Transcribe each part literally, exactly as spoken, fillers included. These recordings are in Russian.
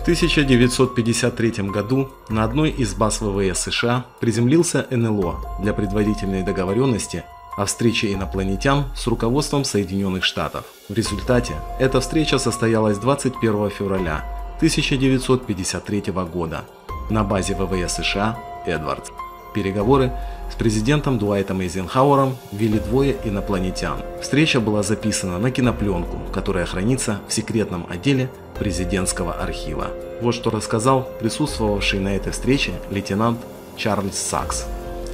В тысяча девятьсот пятьдесят третьем году на одной из баз ВВС США приземлился эн эл о для предварительной договоренности о встрече инопланетян с руководством Соединенных Штатов. В результате эта встреча состоялась двадцать первого февраля тысяча девятьсот пятьдесят третьего года на базе ВВС США Эдвардс. Переговоры с президентом Дуайтом Эйзенхауэром вели двое инопланетян. Встреча была записана на кинопленку, которая хранится в секретном отделе президентского архива. Вот что рассказал присутствовавший на этой встрече лейтенант Чарльз Сакс.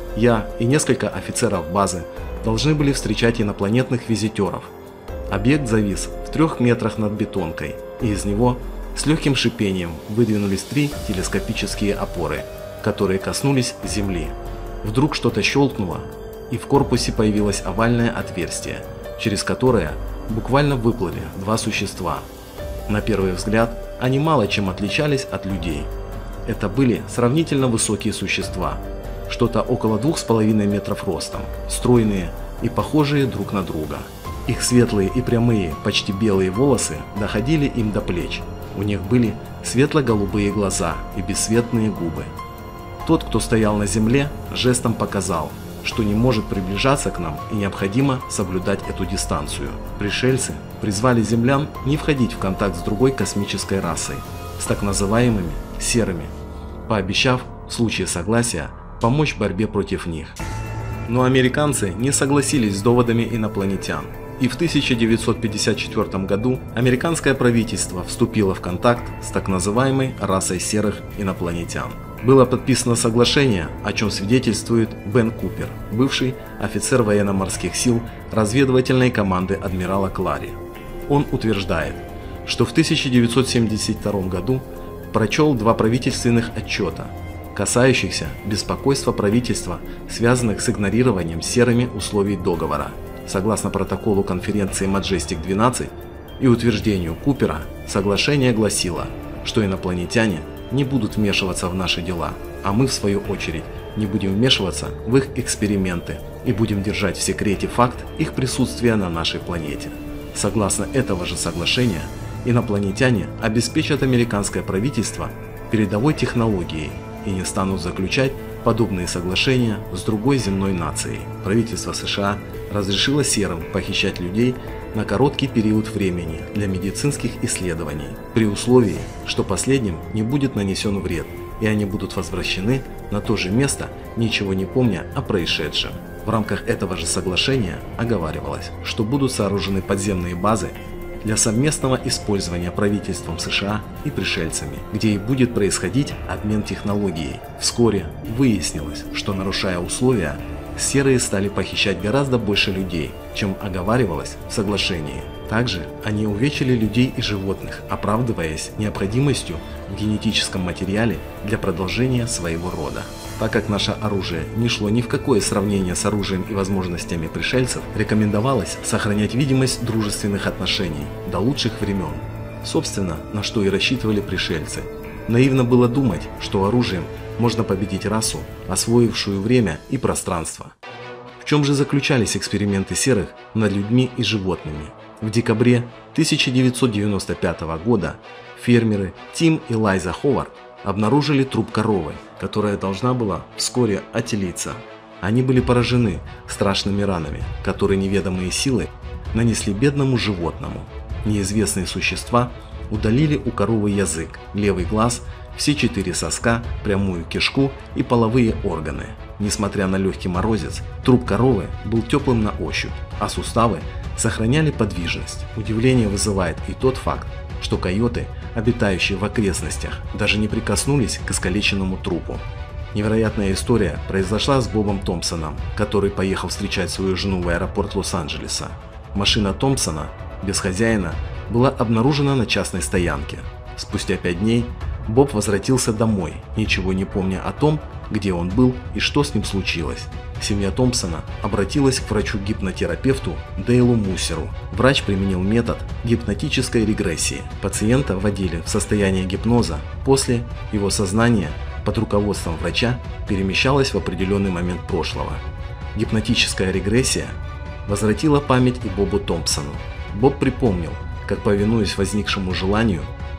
«Я и несколько офицеров базы должны были встречать инопланетных визитеров. Объект завис в трех метрах над бетонкой, и из него с легким шипением выдвинулись три телескопические опоры, которые коснулись Земли. Вдруг что-то щелкнуло, и в корпусе появилось овальное отверстие, через которое буквально выплыли два существа. На первый взгляд они мало чем отличались от людей. Это были сравнительно высокие существа, что-то около двух с половиной метров ростом, стройные и похожие друг на друга. Их светлые и прямые, почти белые волосы доходили им до плеч. У них были светло-голубые глаза и бесцветные губы. Тот, кто стоял на земле, жестом показал, что не может приближаться к нам и необходимо соблюдать эту дистанцию. Пришельцы призвали землян не входить в контакт с другой космической расой, с так называемыми серыми, пообещав в случае согласия помочь в борьбе против них. Но американцы не согласились с доводами инопланетян, и в тысяча девятьсот пятьдесят четвёртом году американское правительство вступило в контакт с так называемой расой серых инопланетян. Было подписано соглашение, о чем свидетельствует Бен Купер, бывший офицер военно-морских сил разведывательной команды адмирала Клари. Он утверждает, что в тысяча девятьсот семьдесят втором году прочел два правительственных отчета, касающихся беспокойства правительства, связанных с игнорированием серыми условий договора. Согласно протоколу конференции Маджестик двенадцать и утверждению Купера, соглашение гласило, что инопланетяне не будут вмешиваться в наши дела, а мы в свою очередь не будем вмешиваться в их эксперименты и будем держать в секрете факт их присутствия на нашей планете. Согласно этого же соглашения, инопланетяне обеспечат американское правительство передовой технологией и не станут заключать подобные соглашения с другой земной нацией. Правительство США разрешило серым похищать людей на короткий период времени для медицинских исследований, при условии, что последним не будет нанесен вред, и они будут возвращены на то же место, ничего не помня о происшедшем. В рамках этого же соглашения оговаривалось, что будут сооружены подземные базы для совместного использования правительством США и пришельцами, где и будет происходить обмен технологией. Вскоре выяснилось, что, нарушая условия, серые стали похищать гораздо больше людей, чем оговаривалось в соглашении. Также они увечили людей и животных, оправдываясь необходимостью в генетическом материале для продолжения своего рода. Так как наше оружие не шло ни в какое сравнение с оружием и возможностями пришельцев, рекомендовалось сохранять видимость дружественных отношений до лучших времен. Собственно, на что и рассчитывали пришельцы. Наивно было думать, что оружием можно победить расу, освоившую время и пространство. В чем же заключались эксперименты серых над людьми и животными? В декабре тысяча девятьсот девяносто пятого года фермеры Тим и Лайза Ховард обнаружили труп коровы, которая должна была вскоре отелиться. Они были поражены страшными ранами, которые неведомые силы нанесли бедному животному. Неизвестные существа удалили у коровы язык, левый глаз, все четыре соска, прямую кишку и половые органы. Несмотря на легкий морозец, труп коровы был теплым на ощупь, а суставы сохраняли подвижность. Удивление вызывает и тот факт, что койоты, обитающие в окрестностях, даже не прикоснулись к искалеченному трупу. Невероятная история произошла с Бобом Томпсоном, который поехал встречать свою жену в аэропорт Лос-Анджелеса. Машина Томпсона, без хозяина, была обнаружена на частной стоянке. Спустя пять дней Боб возвратился домой, ничего не помня о том, где он был и что с ним случилось. Семья Томпсона обратилась к врачу-гипнотерапевту Дейлу Мусеру. Врач применил метод гипнотической регрессии. Пациента вводили в состояние гипноза, после его сознание под руководством врача перемещалось в определенный момент прошлого. Гипнотическая регрессия возвратила память и Бобу Томпсону. Боб припомнил, как, повинуясь возникшему желанию,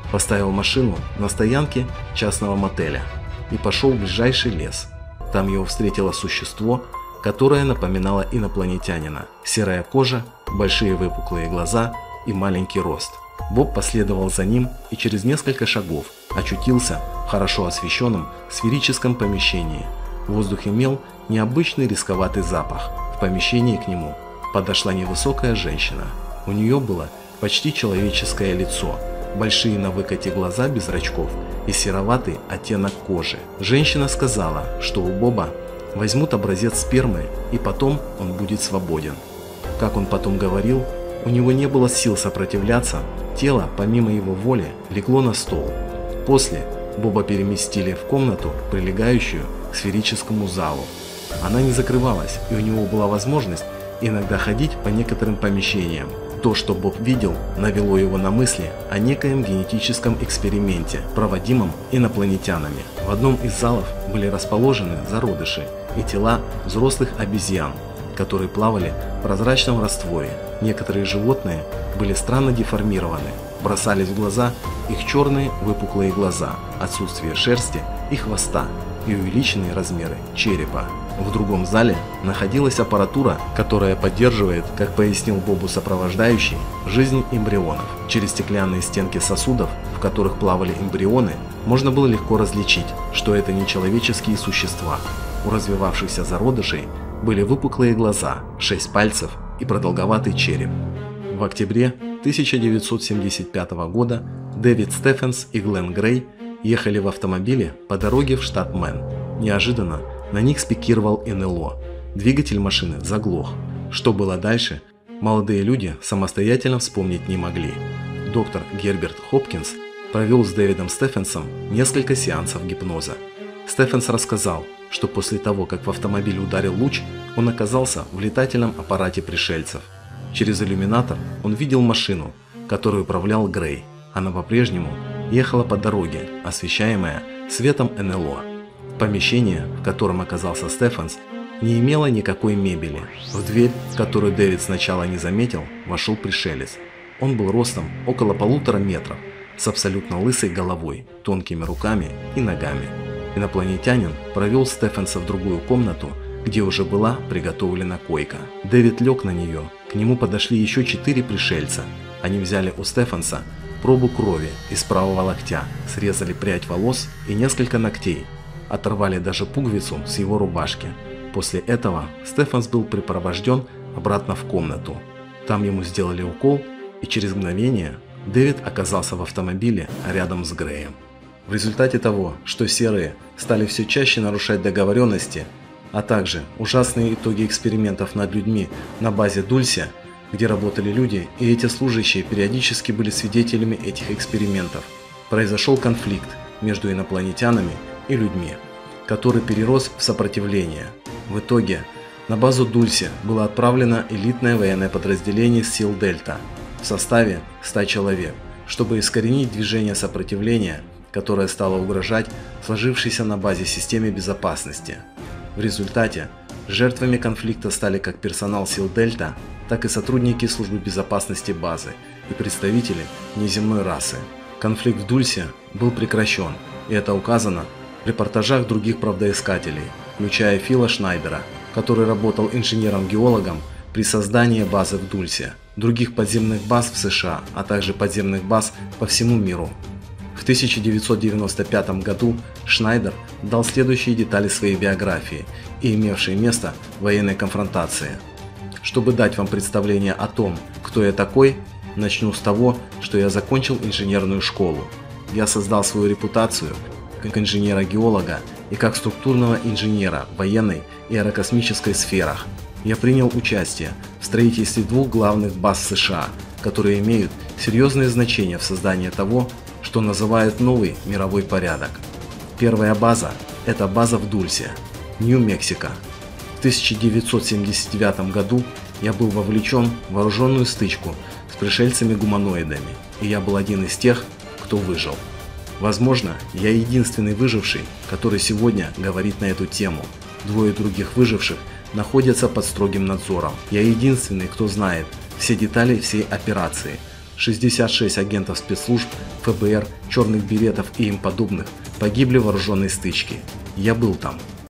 поставил машину на стоянке частного мотеля и пошел в ближайший лес. Там его встретило существо, которое напоминало инопланетянина. Серая кожа, большие выпуклые глаза и маленький рост. Боб последовал за ним и через несколько шагов очутился в хорошо освещенном сферическом помещении. Воздух имел необычный рисковатый запах. В помещении к нему подошла невысокая женщина. У нее было почти человеческое лицо, большие на выкате глаза без зрачков и сероватый оттенок кожи. Женщина сказала, что у Боба возьмут образец спермы и потом он будет свободен. Как он потом говорил, у него не было сил сопротивляться, тело помимо его воли легло на стол. После Боба переместили в комнату, прилегающую к сферическому залу. Она не закрывалась, и у него была возможность иногда ходить по некоторым помещениям. То, что Боб видел, навело его на мысли о некоем генетическом эксперименте, проводимом инопланетянами. В одном из залов были расположены зародыши и тела взрослых обезьян, которые плавали в прозрачном растворе. Некоторые животные были странно деформированы, бросались в глаза их черные выпуклые глаза, отсутствие шерсти и хвоста и увеличенные размеры черепа. В другом зале находилась аппаратура, которая поддерживает, как пояснил Бобу сопровождающий, жизнь эмбрионов. Через стеклянные стенки сосудов, в которых плавали эмбрионы, можно было легко различить, что это не человеческие существа. У развивавшихся зародышей были выпуклые глаза, шесть пальцев и продолговатый череп. В октябре тысяча девятьсот семьдесят пятого года Дэвид Стефенс и Глен Грей ехали в автомобиле по дороге в штат Мэн. Неожиданно на них спикировал эн эл о. Двигатель машины заглох. Что было дальше, молодые люди самостоятельно вспомнить не могли. Доктор Герберт Хопкинс провел с Дэвидом Стефенсом несколько сеансов гипноза. Стефенс рассказал, что после того, как в автомобиль ударил луч, он оказался в летательном аппарате пришельцев. Через иллюминатор он видел машину, которую управлял Грей. Она по-прежнему ехала по дороге, освещаемая светом эн эл о. Помещение, в котором оказался Стефенс, не имело никакой мебели. В дверь, которую Дэвид сначала не заметил, вошел пришелец. Он был ростом около полутора метров, с абсолютно лысой головой, тонкими руками и ногами. Инопланетянин провел Стефенса в другую комнату, где уже была приготовлена койка. Дэвид лег на нее, к нему подошли еще четыре пришельца. Они взяли у Стефенса пробу крови из правого локтя, срезали прядь волос и несколько ногтей, оторвали даже пуговицу с его рубашки. После этого Стефенс был припровожден обратно в комнату. Там ему сделали укол, и через мгновение Дэвид оказался в автомобиле рядом с Греем. В результате того, что серые стали все чаще нарушать договоренности, а также ужасные итоги экспериментов над людьми на базе Дульсе, где работали люди, и эти служащие периодически были свидетелями этих экспериментов, произошел конфликт между инопланетянами и людьми, который перерос в сопротивление. В итоге на базу Дульсе было отправлено элитное военное подразделение сил Дельта в составе ста человек, чтобы искоренить движение сопротивления, которое стало угрожать сложившейся на базе системе безопасности. В результате жертвами конфликта стали как персонал сил Дельта, так и сотрудники службы безопасности базы и представители внеземной расы. Конфликт в Дульсе был прекращен, и это указано в репортажах других правдоискателей, включая Фила Шнайдера, который работал инженером-геологом при создании базы в Дульсе, других подземных баз в США, а также подземных баз по всему миру. В тысяча девятьсот девяносто пятом году Шнайдер дал следующие детали своей биографии и имевшие место военной конфронтации. Чтобы дать вам представление о том, кто я такой, начну с того, что я закончил инженерную школу. Я создал свою репутацию как инженера-геолога и как структурного инженера в военной и аэрокосмической сферах. Я принял участие в строительстве двух главных баз США, которые имеют серьезное значение в создании того, что называют новый мировой порядок. Первая база – это база в Дульсе, Нью-Мексико. В тысяча девятьсот семьдесят девятом году я был вовлечен в вооруженную стычку с пришельцами-гуманоидами, и я был один из тех, кто выжил. Возможно, я единственный выживший, который сегодня говорит на эту тему. Двое других выживших находятся под строгим надзором. Я единственный, кто знает все детали всей операции, шестьдесят шесть агентов спецслужб, эф бэ эр, черных беретов и им подобных погибли в вооруженной стычке. Я был там.